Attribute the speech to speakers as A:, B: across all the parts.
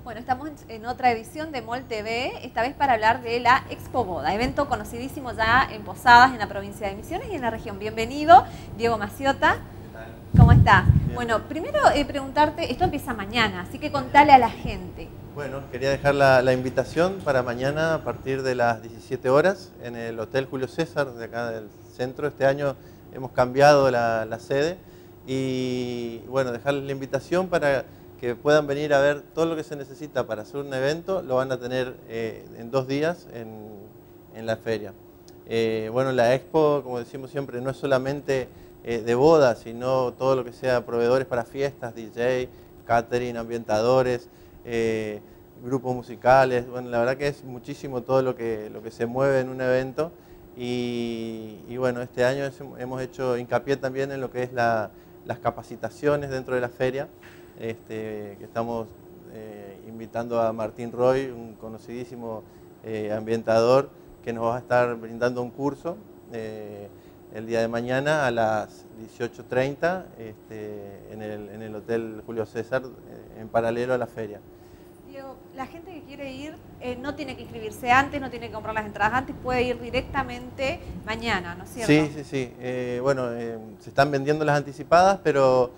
A: Bueno, estamos en otra edición de MOL TV, esta vez para hablar de la Expo Boda, evento conocidísimo ya en Posadas, en la provincia de Misiones y en la región. Bienvenido, Diego Maciota.
B: ¿Qué tal?
A: ¿Cómo estás?
B: Bien.
A: Bueno, primero preguntarte, esto empieza mañana, así que contale a la gente.
B: Bueno, quería dejar la invitación para mañana a partir de las 17 horas en el Hotel Julio César, de acá del centro. Este año hemos cambiado la sede y bueno, dejarles la invitación para que puedan venir a ver todo lo que se necesita para hacer un evento. Lo van a tener en 2 días en la feria. Bueno, la Expo, como decimos siempre, no es solamente de bodas, sino todo lo que sea proveedores para fiestas, DJ, catering, ambientadores, grupos musicales. Bueno, la verdad que es muchísimo todo lo que se mueve en un evento y bueno, este año hemos hecho hincapié también en lo que es las capacitaciones dentro de la feria, que estamos invitando a Martín Roy, un conocidísimo ambientador, que nos va a estar brindando un curso el día de mañana a las 18:30 en el Hotel Julio César, en paralelo a la feria.
A: Diego, la gente que quiere ir no tiene que inscribirse antes, no tiene que comprar las entradas antes, puede ir directamente mañana, ¿no es cierto?
B: Sí. Bueno, se están vendiendo las anticipadas, pero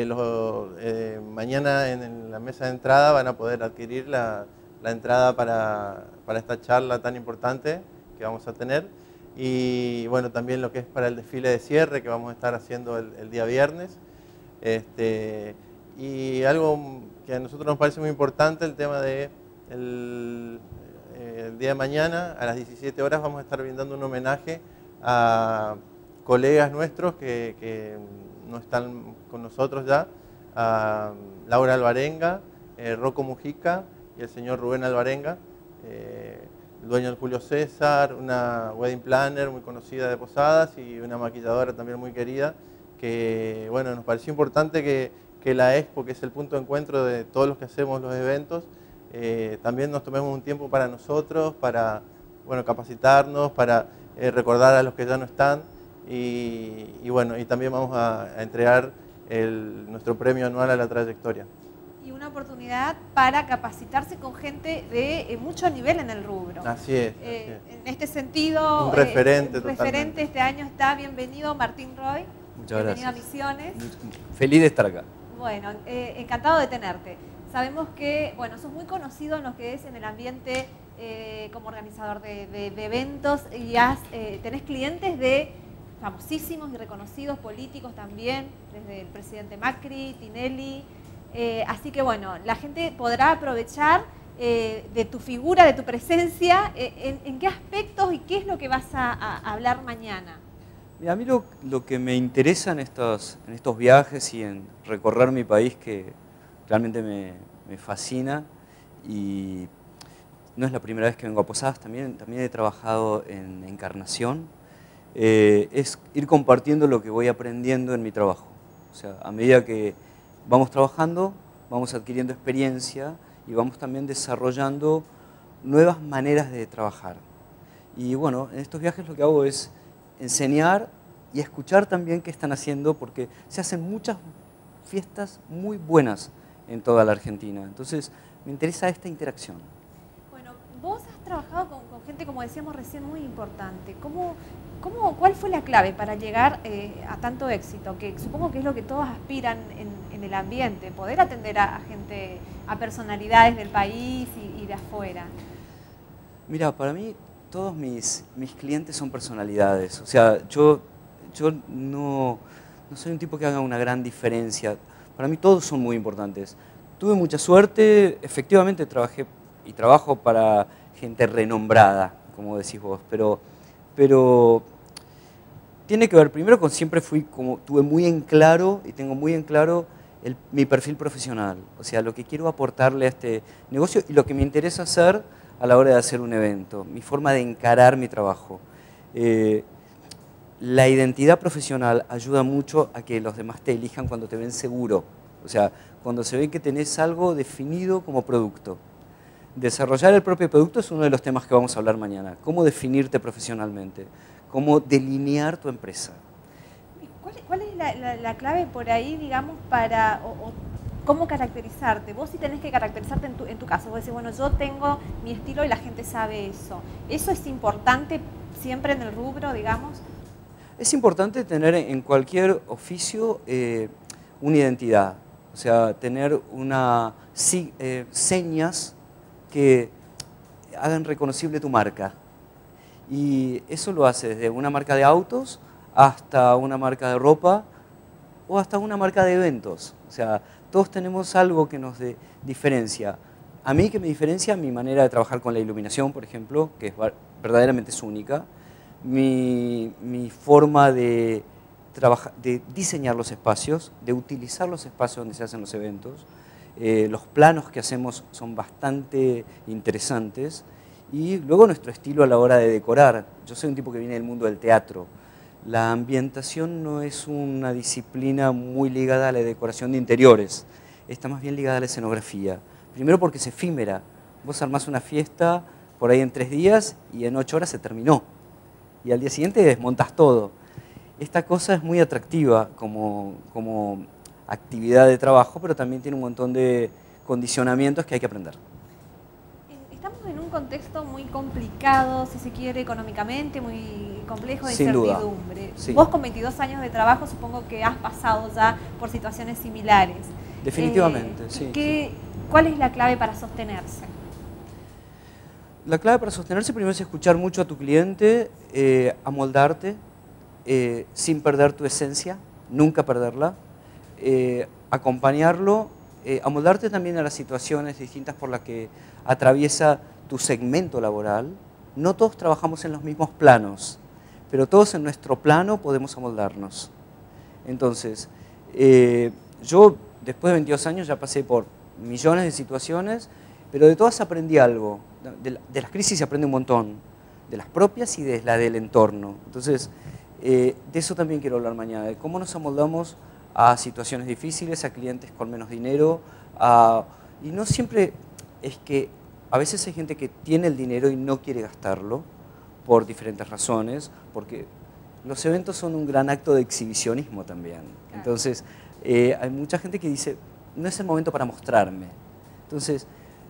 B: mañana en la mesa de entrada van a poder adquirir la entrada para esta charla tan importante que vamos a tener. Y bueno, también lo que es para el desfile de cierre que vamos a estar haciendo el día viernes. Y algo que a nosotros nos parece muy importante, el tema de el día de mañana a las 17 horas vamos a estar brindando un homenaje a colegas nuestros que no están con nosotros ya, a Laura Alvarenga, Rocco Mujica y el señor Rubén Alvarenga, el dueño del Julio César, una wedding planner muy conocida de Posadas y una maquilladora también muy querida, que bueno, nos pareció importante que la Expo, que es el punto de encuentro de todos los que hacemos los eventos, también nos tomemos un tiempo para nosotros, para bueno, capacitarnos, para recordar a los que ya no están y bueno, y también vamos a entregar nuestro premio anual a la trayectoria.
A: Y una oportunidad para capacitarse con gente de mucho nivel en el rubro.
B: Así es.
A: En este sentido,
B: un referente,
A: referente este año está. Bienvenido Martín Roy.
C: Muchas
A: bienvenido
C: gracias.
A: a Misiones.
C: Feliz de estar acá.
A: Bueno, encantado de tenerte. Sabemos que, bueno, sos muy conocido en lo que es en el ambiente como organizador de eventos y tenés clientes de famosísimos y reconocidos políticos también, desde el presidente Macri, Tinelli. Así que bueno, la gente podrá aprovechar de tu figura, de tu presencia, en qué aspectos y qué es lo que vas a hablar mañana.
C: Mira, a mí lo que me interesa en estos viajes y en recorrer mi país, que realmente me fascina, y no es la primera vez que vengo a Posadas, también he trabajado en Encarnación, es ir compartiendo lo que voy aprendiendo en mi trabajo. O sea, a medida que vamos trabajando, vamos adquiriendo experiencia y vamos también desarrollando nuevas maneras de trabajar. Y bueno, en estos viajes lo que hago es enseñar y escuchar también qué están haciendo, porque se hacen muchas fiestas muy buenas en toda la Argentina. Entonces, me interesa esta interacción.
A: Bueno, vos has trabajado con gente, como decíamos recién, muy importante. ¿Cuál fue la clave para llegar a tanto éxito? Que supongo que es lo que todos aspiran en el ambiente, poder atender a gente, a personalidades del país y de afuera.
C: Mira, para mí todos mis clientes son personalidades. O sea, yo no soy un tipo que haga una gran diferencia. Para mí todos son muy importantes. Tuve mucha suerte, efectivamente trabajé y trabajo para gente renombrada, como decís vos, pero tiene que ver primero con siempre tuve muy en claro y tengo muy en claro mi perfil profesional. O sea, lo que quiero aportarle a este negocio y lo que me interesa hacer a la hora de hacer un evento, mi forma de encarar mi trabajo. La identidad profesional ayuda mucho a que los demás te elijan cuando te ven seguro. O sea, cuando se ve que tenés algo definido como producto. Desarrollar el propio producto es uno de los temas que vamos a hablar mañana. Cómo definirte profesionalmente, cómo delinear tu empresa.
A: ¿Cuál es la clave por ahí, digamos, para cómo caracterizarte. Vos sí tenés que caracterizarte en tu caso. Vos decís, bueno, yo tengo mi estilo y la gente sabe eso. ¿Eso es importante siempre en el rubro, digamos?
C: Es importante tener en cualquier oficio una identidad, o sea, tener señas que hagan reconocible tu marca. Y eso lo hace desde una marca de autos hasta una marca de ropa o hasta una marca de eventos. O sea, todos tenemos algo que nos diferencia. A mí que me diferencia mi manera de trabajar con la iluminación, por ejemplo, que verdaderamente es única. Mi forma de diseñar los espacios, de utilizar los espacios donde se hacen los eventos. Los planos que hacemos son bastante interesantes. Y luego nuestro estilo a la hora de decorar. Yo soy un tipo que viene del mundo del teatro. La ambientación no es una disciplina muy ligada a la decoración de interiores. Está más bien ligada a la escenografía. Primero porque es efímera. Vos armás una fiesta por ahí en 3 días y en 8 horas se terminó. Y al día siguiente desmontas todo. Esta cosa es muy atractiva como actividad de trabajo, pero también tiene un montón de condicionamientos que hay que aprender.
A: Estamos en un contexto muy complicado, si se quiere, económicamente, muy complejo, de
C: Sin duda.
A: incertidumbre.
C: Sí.
A: Vos con 22 años de trabajo supongo que has pasado ya por situaciones similares.
C: Definitivamente, sí.
A: ¿Cuál es la clave para sostenerse?
C: La clave para sostenerse primero es escuchar mucho a tu cliente, amoldarte, sin perder tu esencia, nunca perderla, acompañarlo, amoldarte también a las situaciones distintas por las que atraviesa tu segmento laboral. No todos trabajamos en los mismos planos, pero todos en nuestro plano podemos amoldarnos. Entonces, yo después de 22 años ya pasé por millones de situaciones, pero de todas aprendí algo. De las crisis se aprende un montón, de las propias y de la del entorno. Entonces, de eso también quiero hablar mañana, de cómo nos amoldamos a situaciones difíciles, a clientes con menos dinero, y no siempre es que a veces hay gente que tiene el dinero y no quiere gastarlo por diferentes razones, porque los eventos son un gran acto de exhibicionismo también. Entonces, hay mucha gente que dice, no es el momento para mostrarme. Entonces,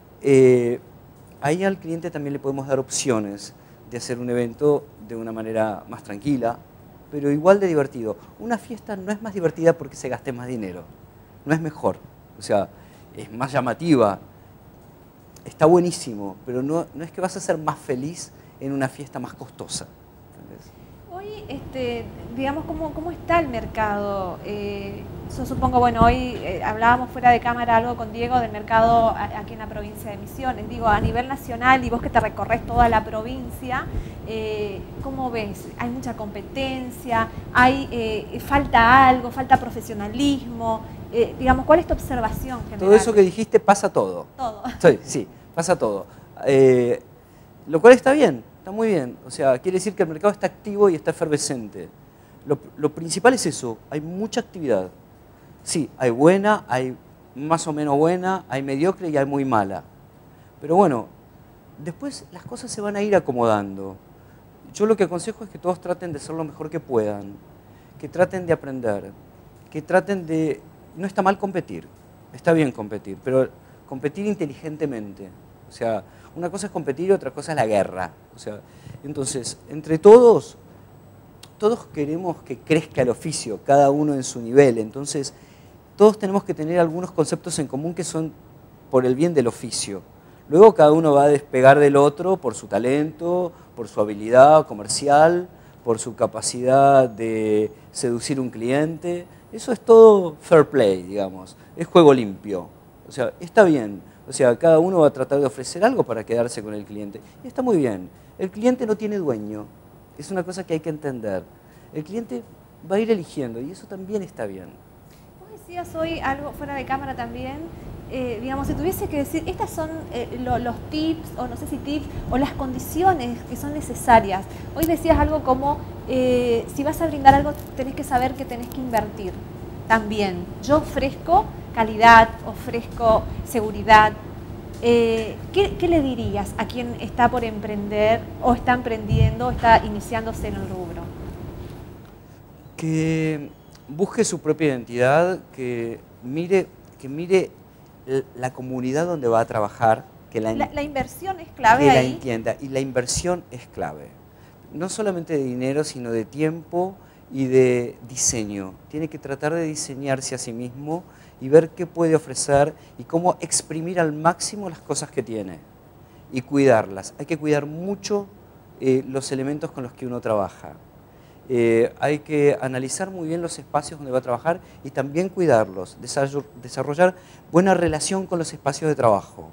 C: ahí al cliente también le podemos dar opciones de hacer un evento de una manera más tranquila, pero igual de divertido. Una fiesta no es más divertida porque se gaste más dinero, no es mejor, o sea, es más llamativa, está buenísimo, pero no es que vas a ser más feliz en una fiesta más costosa. ¿Entendés?
A: Hoy, digamos, ¿cómo está el mercado? Yo supongo, bueno, hoy hablábamos fuera de cámara algo con Diego del mercado aquí en la provincia de Misiones. Digo, a nivel nacional, y vos que te recorres toda la provincia, ¿cómo ves? ¿Hay mucha competencia? ¿Falta algo? ¿Falta profesionalismo? Digamos, ¿cuál es tu observación general?
C: Todo eso que dijiste pasa todo.
A: Todo.
C: Sí, pasa todo. Lo cual está bien, está muy bien. O sea, quiere decir que el mercado está activo y está efervescente. Lo principal es eso, hay mucha actividad. Sí, hay buena, hay más o menos buena, hay mediocre y hay muy mala. Pero bueno, después las cosas se van a ir acomodando. Yo lo que aconsejo es que todos traten de ser lo mejor que puedan, que traten de aprender, que traten de... No está mal competir, está bien competir, pero competir inteligentemente. O sea, una cosa es competir y otra cosa es la guerra. O sea, entonces, entre todos queremos que crezca el oficio, cada uno en su nivel. Entonces, todos tenemos que tener algunos conceptos en común que son por el bien del oficio. Luego cada uno va a despegar del otro por su talento, por su habilidad comercial, por su capacidad de seducir un cliente. Eso es todo fair play, digamos. Es juego limpio. O sea, está bien. O sea, cada uno va a tratar de ofrecer algo para quedarse con el cliente. Y está muy bien. El cliente no tiene dueño. Es una cosa que hay que entender. El cliente va a ir eligiendo y eso también está bien.
A: Vos decías hoy algo fuera de cámara también, digamos, si tuviese que decir, estas son los tips, o no sé si tips, o las condiciones que son necesarias. Hoy decías algo como, si vas a brindar algo, tenés que saber que tenés que invertir también. Yo ofrezco calidad, ofrezco seguridad. ¿Qué le dirías a quien está por emprender, o está emprendiendo, o está iniciándose en el rubro?
C: Que busque su propia identidad, que mire que mire la comunidad donde va a trabajar, que
A: la inversión es clave
C: que
A: ahí.
C: la entienda, y la inversión es clave. No solamente de dinero, sino de tiempo y de diseño. Tiene que tratar de diseñarse a sí mismo y ver qué puede ofrecer y cómo exprimir al máximo las cosas que tiene y cuidarlas. Hay que cuidar mucho los elementos con los que uno trabaja. Hay que analizar muy bien los espacios donde va a trabajar y también cuidarlos, desarrollar buena relación con los espacios de trabajo.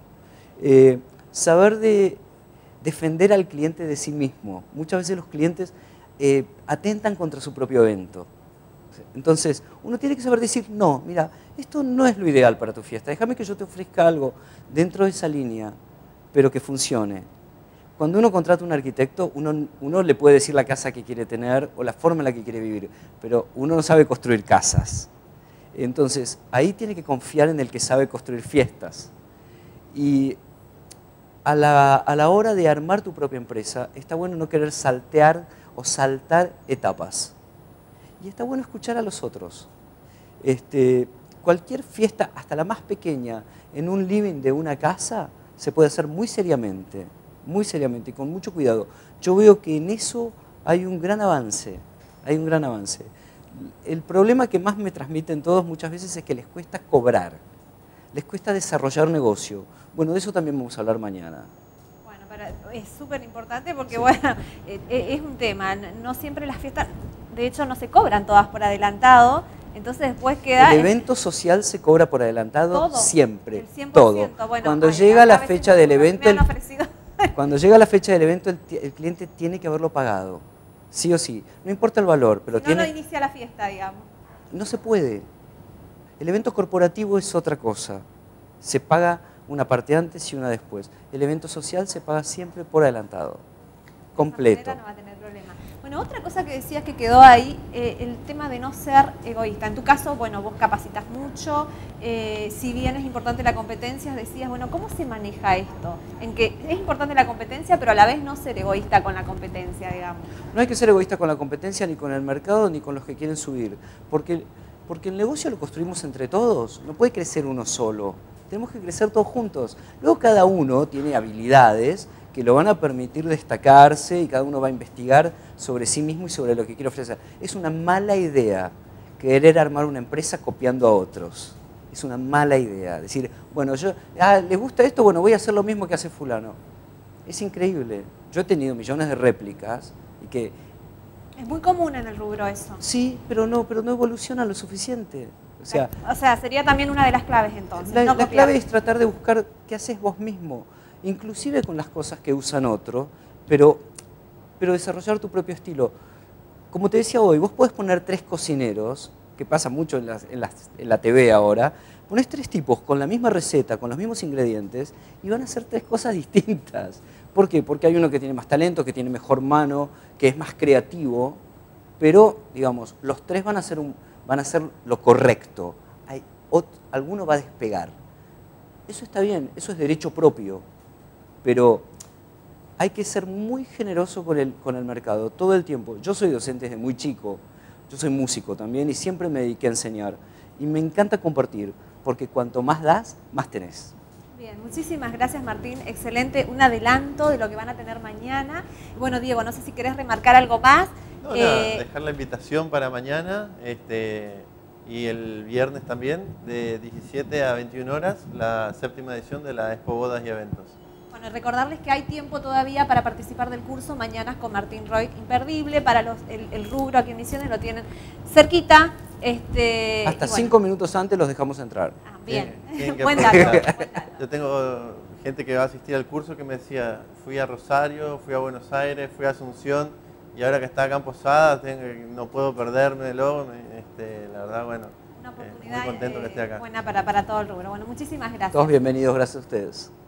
C: Saber defender al cliente de sí mismo. Muchas veces los clientes atentan contra su propio evento. Entonces, uno tiene que saber decir, no, mira, esto no es lo ideal para tu fiesta, déjame que yo te ofrezca algo dentro de esa línea, pero que funcione. Cuando uno contrata a un arquitecto, uno le puede decir la casa que quiere tener o la forma en la que quiere vivir, pero uno no sabe construir casas. Entonces, ahí tiene que confiar en el que sabe construir fiestas. Y a la hora de armar tu propia empresa, está bueno no querer saltear o saltar etapas. Y está bueno escuchar a los otros. Cualquier fiesta, hasta la más pequeña, en un living de una casa, se puede hacer muy seriamente y con mucho cuidado. Yo veo que en eso hay un gran avance, El problema que más me transmiten todos muchas veces es que les cuesta cobrar, les cuesta desarrollar negocio. Bueno, de eso también vamos a hablar mañana.
A: Es súper importante porque, bueno, es un tema. No siempre las fiestas, de hecho, no se cobran todas por adelantado. Entonces después queda...
C: El evento social se cobra por adelantado
A: todo,
C: siempre,
A: el 100%.
C: todo.
A: Bueno,
C: cuando llega la fecha del evento, cuando llega la fecha del evento, el cliente tiene que haberlo pagado, sí o sí. No importa el valor, pero
A: si no, no inicia la fiesta, digamos.
C: No se puede. El evento corporativo es otra cosa. Se paga una parte antes y una después. El evento social se paga siempre por adelantado, completo.
A: No va a tener problema. Bueno, otra cosa que decías que quedó ahí, el tema de no ser egoísta. En tu caso, bueno, vos capacitas mucho, si bien es importante la competencia, decías, bueno, ¿cómo se maneja esto? En que es importante la competencia, pero a la vez no ser egoísta con la competencia, digamos.
C: No hay que ser egoísta con la competencia, ni con el mercado, ni con los que quieren subir, porque el negocio lo construimos entre todos, no puede crecer uno solo. Tenemos que crecer todos juntos. Luego cada uno tiene habilidades que lo van a permitir destacarse y cada uno va a investigar sobre sí mismo y sobre lo que quiere ofrecer. Es una mala idea querer armar una empresa copiando a otros. Es una mala idea. Decir, bueno, ¿les gusta esto? Bueno, voy a hacer lo mismo que hace fulano. Es increíble. Yo he tenido millones de réplicas y que...
A: Es muy común en el rubro eso.
C: Sí, pero no evoluciona lo suficiente. O
A: sea, sería también una de las claves entonces.
C: La clave es tratar de buscar qué haces vos mismo, inclusive con las cosas que usan otros, pero desarrollar tu propio estilo. Como te decía hoy, vos podés poner 3 cocineros, que pasa mucho en la TV ahora, ponés 3 tipos con la misma receta, con los mismos ingredientes, y van a hacer 3 cosas distintas. ¿Por qué? Porque hay uno que tiene más talento, que tiene mejor mano, que es más creativo, pero, digamos, los 3 van a hacer lo correcto. Alguno va a despegar. Eso está bien, eso es derecho propio, pero hay que ser muy generoso con el mercado todo el tiempo. Yo soy docente desde muy chico, yo soy músico también y siempre me dediqué a enseñar. Y me encanta compartir, porque cuanto más das, más tenés.
A: Bien, muchísimas gracias Martín, excelente, un adelanto de lo que van a tener mañana. Bueno, Diego, no sé si querés remarcar algo más.
B: No, nada, dejar la invitación para mañana y el viernes también, de 17 a 21 horas, la 7ª edición de la Expo Bodas y Eventos.
A: Bueno, recordarles que hay tiempo todavía para participar del curso Mañanas con Martín Roig, imperdible, para el rubro aquí en Misiones lo tienen cerquita.
C: Hasta 5 minutos antes los dejamos entrar.
A: Ah, bien,
B: buen dato. Yo tengo gente que va a asistir al curso que me decía, fui a Rosario, fui a Buenos Aires, fui a Asunción, y ahora que está acá en Posadas, no puedo perdérmelo. La verdad, bueno,
A: una oportunidad
B: muy contento que esté acá.
A: Buena para todo el rubro. Bueno, muchísimas gracias.
C: Todos bienvenidos, gracias a ustedes.